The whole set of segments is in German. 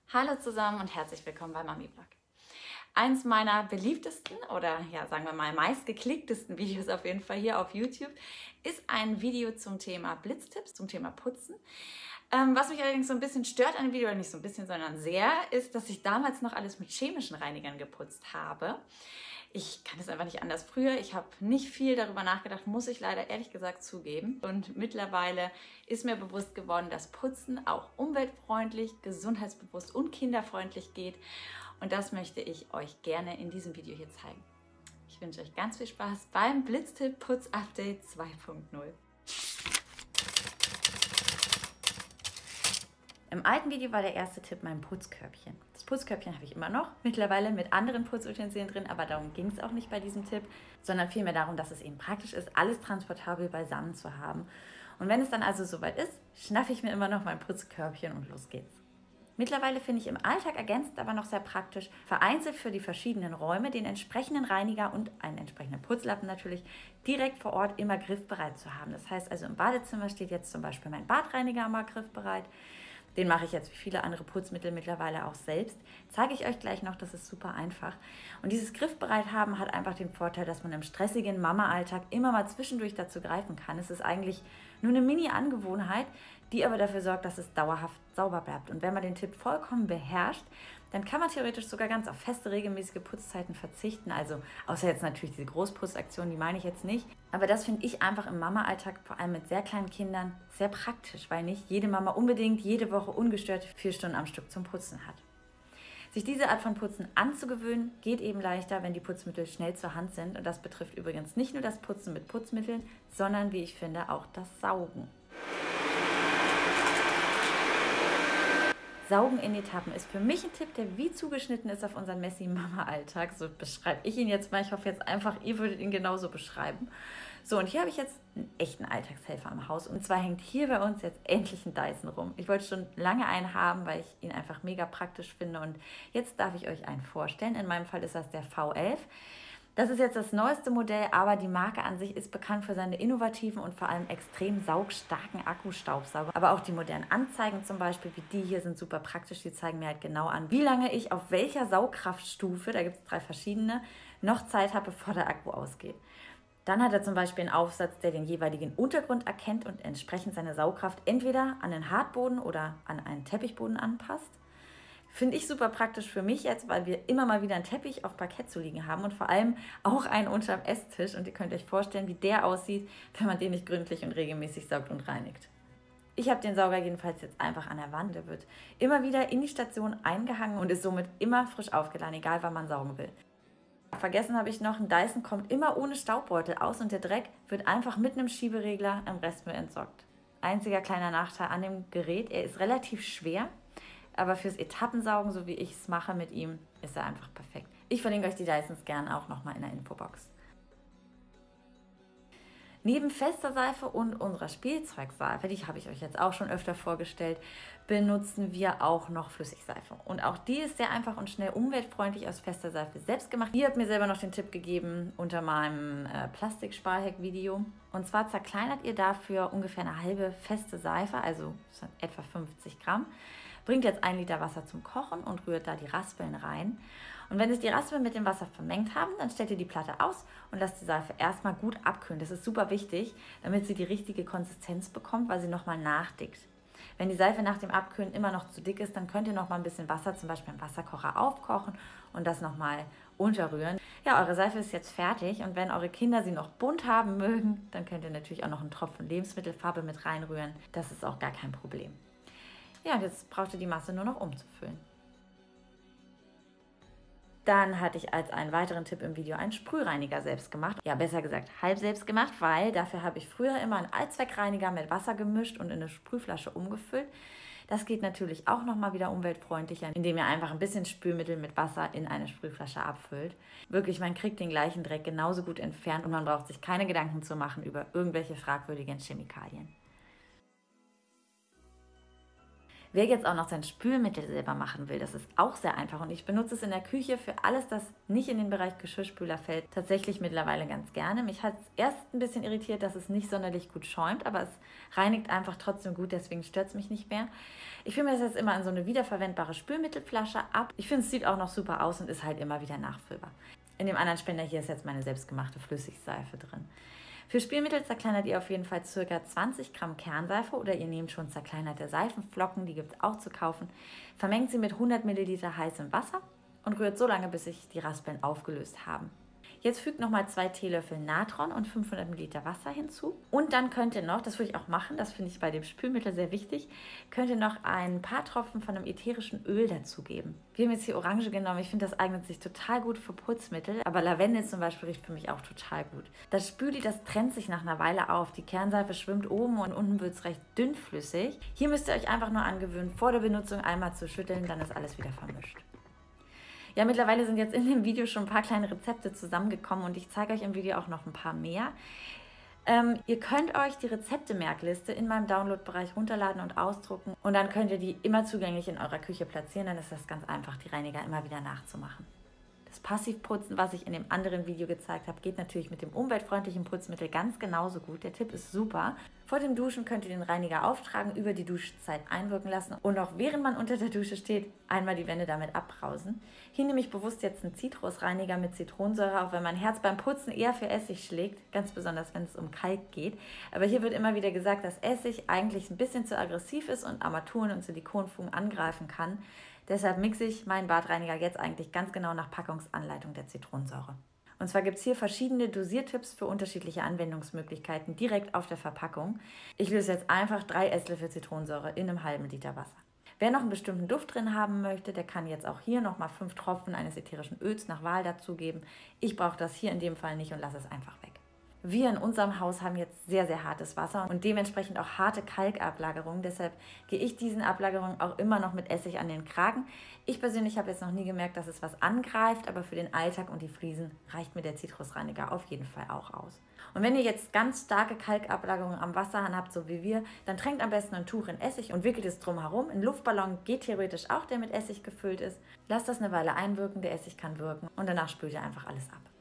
Hallo zusammen und herzlich willkommen bei Mami Vlog. Eins meiner beliebtesten oder ja, sagen wir mal meistgeklicktesten Videos auf jeden Fall hier auf YouTube ist ein Video zum Thema Blitztipps, zum Thema Putzen. Was mich allerdings so ein bisschen stört an dem Video, oder nicht so ein bisschen, sondern sehr, ist, dass ich damals noch alles mit chemischen Reinigern geputzt habe. Ich kann es einfach nicht anders. Früher, ich habe nicht viel darüber nachgedacht, muss ich leider ehrlich gesagt zugeben. Und mittlerweile ist mir bewusst geworden, dass Putzen auch umweltfreundlich, gesundheitsbewusst und kinderfreundlich geht. Und das möchte ich euch gerne in diesem Video hier zeigen. Ich wünsche euch ganz viel Spaß beim Blitztipp Putz Update 2.0. Im alten Video war der erste Tipp mein Putzkörbchen. Das Putzkörbchen habe ich immer noch, mittlerweile mit anderen Putzutensilien drin, aber darum ging es auch nicht bei diesem Tipp, sondern vielmehr darum, dass es eben praktisch ist, alles transportabel beisammen zu haben. Und wenn es dann also soweit ist, schnaffe ich mir immer noch mein Putzkörbchen und los geht's. Mittlerweile finde ich im Alltag ergänzend aber noch sehr praktisch, vereinzelt für die verschiedenen Räume den entsprechenden Reiniger und einen entsprechenden Putzlappen natürlich direkt vor Ort immer griffbereit zu haben. Das heißt also, im Badezimmer steht jetzt zum Beispiel mein Badreiniger immer griffbereit. Den mache ich jetzt wie viele andere Putzmittel mittlerweile auch selbst. Zeige ich euch gleich noch, das ist super einfach. Und dieses Griffbereit haben hat einfach den Vorteil, dass man im stressigen Mama-Alltag immer mal zwischendurch dazu greifen kann. Es ist eigentlich nur eine Mini-Angewohnheit, die aber dafür sorgt, dass es dauerhaft sauber bleibt. Und wenn man den Tipp vollkommen beherrscht, dann kann man theoretisch sogar ganz auf feste, regelmäßige Putzzeiten verzichten. Also außer jetzt natürlich diese Großputzaktion, die meine ich jetzt nicht. Aber das finde ich einfach im Mama-Alltag, vor allem mit sehr kleinen Kindern, sehr praktisch, weil nicht jede Mama unbedingt jede Woche ungestört 4 Stunden am Stück zum Putzen hat. Sich diese Art von Putzen anzugewöhnen, geht eben leichter, wenn die Putzmittel schnell zur Hand sind. Und das betrifft übrigens nicht nur das Putzen mit Putzmitteln, sondern, wie ich finde, auch das Saugen. Saugen in Etappen ist für mich ein Tipp, der wie zugeschnitten ist auf unseren Messi-Mama-Alltag. So beschreibe ich ihn jetzt mal. Ich hoffe jetzt einfach, ihr würdet ihn genauso beschreiben. So, und hier habe ich jetzt einen echten Alltagshelfer im Haus. Und zwar hängt hier bei uns jetzt endlich ein Dyson rum. Ich wollte schon lange einen haben, weil ich ihn einfach mega praktisch finde. Und jetzt darf ich euch einen vorstellen. In meinem Fall ist das der V11. Das ist jetzt das neueste Modell, aber die Marke an sich ist bekannt für seine innovativen und vor allem extrem saugstarken Akkustaubsauger. Aber auch die modernen Anzeigen zum Beispiel, wie die hier, sind super praktisch. Die zeigen mir halt genau an, wie lange ich auf welcher Saugkraftstufe, da gibt es 3 verschiedene, noch Zeit habe, bevor der Akku ausgeht. Dann hat er zum Beispiel einen Aufsatz, der den jeweiligen Untergrund erkennt und entsprechend seine Saugkraft entweder an den Hartboden oder an einen Teppichboden anpasst. Finde ich super praktisch für mich jetzt, weil wir immer mal wieder einen Teppich auf Parkett zu liegen haben und vor allem auch einen unterm Esstisch. Und ihr könnt euch vorstellen, wie der aussieht, wenn man den nicht gründlich und regelmäßig saugt und reinigt. Ich habe den Sauger jedenfalls jetzt einfach an der Wand. Der wird immer wieder in die Station eingehangen und ist somit immer frisch aufgeladen, egal wann man saugen will. Vergessen habe ich noch, ein Dyson kommt immer ohne Staubbeutel aus und der Dreck wird einfach mit einem Schieberegler im Restmüll entsorgt. Einziger kleiner Nachteil an dem Gerät, er ist relativ schwer. Aber fürs Etappensaugen, so wie ich es mache mit ihm, ist er einfach perfekt. Ich verlinke euch die Dysons gerne auch nochmal in der Infobox. Neben fester Seife und unserer Spielzeugseife, die habe ich euch jetzt auch schon öfter vorgestellt, benutzen wir auch noch Flüssigseife. Und auch die ist sehr einfach und schnell umweltfreundlich aus fester Seife selbst gemacht. Ihr habt mir selber noch den Tipp gegeben unter meinem Plastik-Sparhack-Video. Und zwar zerkleinert ihr dafür ungefähr eine halbe feste Seife, also etwa 50 Gramm. Bringt jetzt 1 Liter Wasser zum Kochen und rührt da die Raspeln rein. Und wenn sich die Raspeln mit dem Wasser vermengt haben, dann stellt ihr die Platte aus und lasst die Seife erstmal gut abkühlen. Das ist super wichtig, damit sie die richtige Konsistenz bekommt, weil sie nochmal nachdickt. Wenn die Seife nach dem Abkühlen immer noch zu dick ist, dann könnt ihr nochmal ein bisschen Wasser, zum Beispiel im Wasserkocher, aufkochen und das nochmal unterrühren. Ja, eure Seife ist jetzt fertig und wenn eure Kinder sie noch bunt haben mögen, dann könnt ihr natürlich auch noch einen Tropfen Lebensmittelfarbe mit reinrühren. Das ist auch gar kein Problem. Ja, und jetzt braucht ihr die Masse nur noch umzufüllen. Dann hatte ich als einen weiteren Tipp im Video einen Sprühreiniger selbst gemacht. Ja, besser gesagt halb selbst gemacht, weil dafür habe ich früher immer einen Allzweckreiniger mit Wasser gemischt und in eine Sprühflasche umgefüllt. Das geht natürlich auch nochmal wieder umweltfreundlicher, indem ihr einfach ein bisschen Spülmittel mit Wasser in eine Sprühflasche abfüllt. Wirklich, man kriegt den gleichen Dreck genauso gut entfernt und man braucht sich keine Gedanken zu machen über irgendwelche fragwürdigen Chemikalien. Wer jetzt auch noch sein Spülmittel selber machen will, das ist auch sehr einfach und ich benutze es in der Küche für alles, das nicht in den Bereich Geschirrspüler fällt, tatsächlich mittlerweile ganz gerne. Mich hat es erst ein bisschen irritiert, dass es nicht sonderlich gut schäumt, aber es reinigt einfach trotzdem gut, deswegen stört es mich nicht mehr. Ich fülle mir das jetzt immer in so eine wiederverwendbare Spülmittelflasche ab. Ich finde, es sieht auch noch super aus und ist halt immer wieder nachfüllbar. In dem anderen Spender hier ist jetzt meine selbstgemachte Flüssigseife drin. Für Spülmittel zerkleinert ihr auf jeden Fall ca. 20 Gramm Kernseife oder ihr nehmt schon zerkleinerte Seifenflocken, die gibt es auch zu kaufen. Vermengt sie mit 100 Milliliter heißem Wasser und rührt so lange, bis sich die Raspeln aufgelöst haben. Jetzt fügt nochmal 2 Teelöffel Natron und 500 Milliliter Wasser hinzu. Und dann könnt ihr noch, das würde ich auch machen, das finde ich bei dem Spülmittel sehr wichtig, könnt ihr noch ein paar Tropfen von einem ätherischen Öl dazugeben. Wir haben jetzt hier Orange genommen, ich finde, das eignet sich total gut für Putzmittel, aber Lavendel zum Beispiel riecht für mich auch total gut. Das Spüli, das trennt sich nach einer Weile auf, die Kernseife schwimmt oben und unten wird es recht dünnflüssig. Hier müsst ihr euch einfach nur angewöhnen, vor der Benutzung einmal zu schütteln, dann ist alles wieder vermischt. Ja, mittlerweile sind jetzt in dem Video schon ein paar kleine Rezepte zusammengekommen und ich zeige euch im Video auch noch ein paar mehr. Ihr könnt euch die Rezepte-Merkliste in meinem Download-Bereich runterladen und ausdrucken und dann könnt ihr die immer zugänglich in eurer Küche platzieren, dann ist das ganz einfach, die Reiniger immer wieder nachzumachen. Das Passivputzen, was ich in dem anderen Video gezeigt habe, geht natürlich mit dem umweltfreundlichen Putzmittel ganz genauso gut. Der Tipp ist super. Vor dem Duschen könnt ihr den Reiniger auftragen, über die Duschzeit einwirken lassen und auch während man unter der Dusche steht, einmal die Wände damit abbrausen. Hier nehme ich bewusst jetzt einen Zitrusreiniger mit Zitronensäure, auch wenn mein Herz beim Putzen eher für Essig schlägt, ganz besonders wenn es um Kalk geht. Aber hier wird immer wieder gesagt, dass Essig eigentlich ein bisschen zu aggressiv ist und Armaturen und Silikonfugen angreifen kann. Deshalb mixe ich meinen Badreiniger jetzt eigentlich ganz genau nach Packungsanleitung der Zitronensäure. Und zwar gibt es hier verschiedene Dosiertipps für unterschiedliche Anwendungsmöglichkeiten direkt auf der Verpackung. Ich löse jetzt einfach 3 Esslöffel Zitronensäure in einem halben Liter Wasser. Wer noch einen bestimmten Duft drin haben möchte, der kann jetzt auch hier nochmal 5 Tropfen eines ätherischen Öls nach Wahl dazugeben. Ich brauche das hier in dem Fall nicht und lasse es einfach weg. Wir in unserem Haus haben jetzt sehr, sehr hartes Wasser und dementsprechend auch harte Kalkablagerungen. Deshalb gehe ich diesen Ablagerungen auch immer noch mit Essig an den Kragen. Ich persönlich habe jetzt noch nie gemerkt, dass es was angreift, aber für den Alltag und die Fliesen reicht mir der Zitrusreiniger auf jeden Fall auch aus. Und wenn ihr jetzt ganz starke Kalkablagerungen am Wasserhahn habt, so wie wir, dann tränkt am besten ein Tuch in Essig und wickelt es drumherum. Ein Luftballon geht theoretisch auch, der mit Essig gefüllt ist. Lasst das eine Weile einwirken, der Essig kann wirken und danach spült ihr einfach alles ab.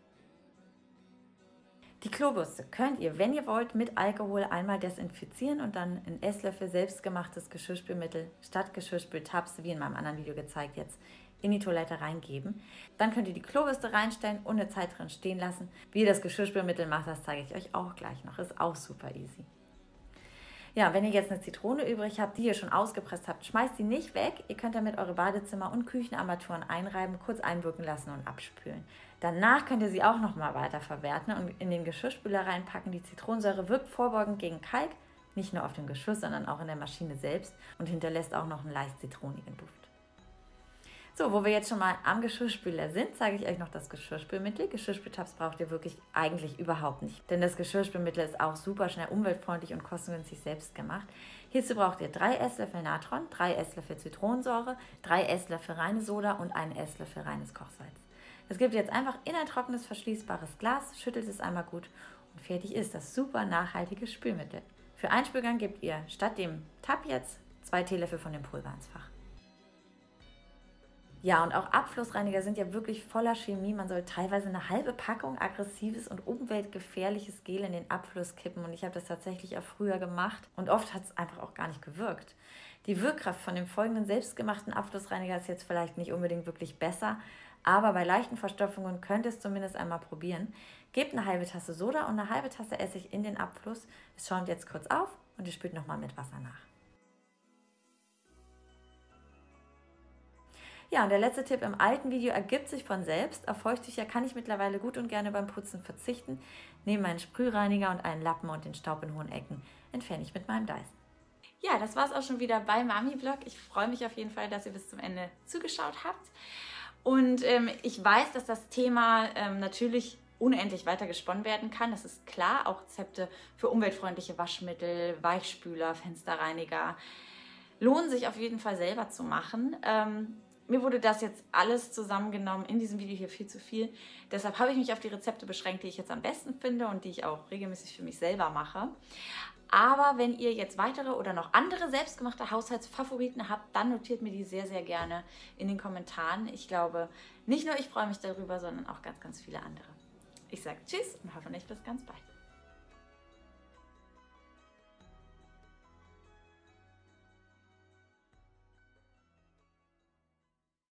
Die Klobürste könnt ihr, wenn ihr wollt, mit Alkohol einmal desinfizieren und dann in Esslöffel selbstgemachtes Geschirrspülmittel statt Geschirrspültabs, wie in meinem anderen Video gezeigt, jetzt in die Toilette reingeben. Dann könnt ihr die Klobürste reinstellen und eine Zeit drin stehen lassen. Wie ihr das Geschirrspülmittel macht, das zeige ich euch auch gleich noch. Ist auch super easy. Ja, wenn ihr jetzt eine Zitrone übrig habt, die ihr schon ausgepresst habt, schmeißt sie nicht weg. Ihr könnt damit eure Badezimmer- und Küchenarmaturen einreiben, kurz einwirken lassen und abspülen. Danach könnt ihr sie auch nochmal weiter verwerten und in den Geschirrspüler reinpacken. Die Zitronensäure wirkt vorbeugend gegen Kalk, nicht nur auf dem Geschirr, sondern auch in der Maschine selbst und hinterlässt auch noch einen leicht zitronigen Duft. So, wo wir jetzt schon mal am Geschirrspüler sind, zeige ich euch noch das Geschirrspülmittel. Geschirrspültabs braucht ihr wirklich eigentlich überhaupt nicht, denn das Geschirrspülmittel ist auch super schnell umweltfreundlich und kostengünstig selbst gemacht. Hierzu braucht ihr 3 Esslöffel Natron, 3 Esslöffel Zitronensäure, 3 Esslöffel reine Soda und 1 Esslöffel reines Kochsalz. Das gebt ihr jetzt einfach in ein trockenes, verschließbares Glas, schüttelt es einmal gut und fertig ist das super nachhaltige Spülmittel. Für einen Spülgang gebt ihr statt dem Tab jetzt 2 Teelöffel von dem Pulver ins Fach. Ja, und auch Abflussreiniger sind ja wirklich voller Chemie. Man soll teilweise eine halbe Packung aggressives und umweltgefährliches Gel in den Abfluss kippen. Und ich habe das tatsächlich auch früher gemacht. Und oft hat es einfach auch gar nicht gewirkt. Die Wirkkraft von dem folgenden selbstgemachten Abflussreiniger ist jetzt vielleicht nicht unbedingt wirklich besser. Aber bei leichten Verstopfungen könnt ihr es zumindest einmal probieren. Gebt eine halbe Tasse Soda und eine halbe Tasse Essig in den Abfluss. Es schäumt jetzt kurz auf und ihr spült nochmal mit Wasser nach. Ja, und der letzte Tipp im alten Video ergibt sich von selbst. Auf Feuchttücher kann ich mittlerweile gut und gerne beim Putzen verzichten. Nehme meinen Sprühreiniger und einen Lappen und den Staub in hohen Ecken entferne ich mit meinem Dyson. Ja, das war es auch schon wieder bei Mami-Vlog. Ich freue mich auf jeden Fall, dass ihr bis zum Ende zugeschaut habt. Und ich weiß, dass das Thema natürlich unendlich weiter gesponnen werden kann. Das ist klar, auch Rezepte für umweltfreundliche Waschmittel, Weichspüler, Fensterreiniger lohnen sich auf jeden Fall selber zu machen. Mir wurde das jetzt alles zusammengenommen in diesem Video hier viel zu viel. Deshalb habe ich mich auf die Rezepte beschränkt, die ich jetzt am besten finde und die ich auch regelmäßig für mich selber mache. Aber wenn ihr jetzt weitere oder noch andere selbstgemachte Haushaltsfavoriten habt, dann notiert mir die sehr, sehr gerne in den Kommentaren. Ich glaube, nicht nur ich freue mich darüber, sondern auch ganz, ganz viele andere. Ich sage Tschüss und hoffentlich bis ganz bald.